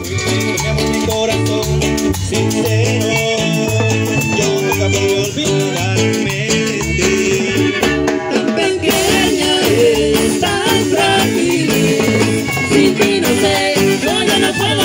Tenemos mi corazón sincero, yo nunca voy a olvidarme de ti. Tan pequeña es, tan frágil, sin ti no sé, yo ya no puedo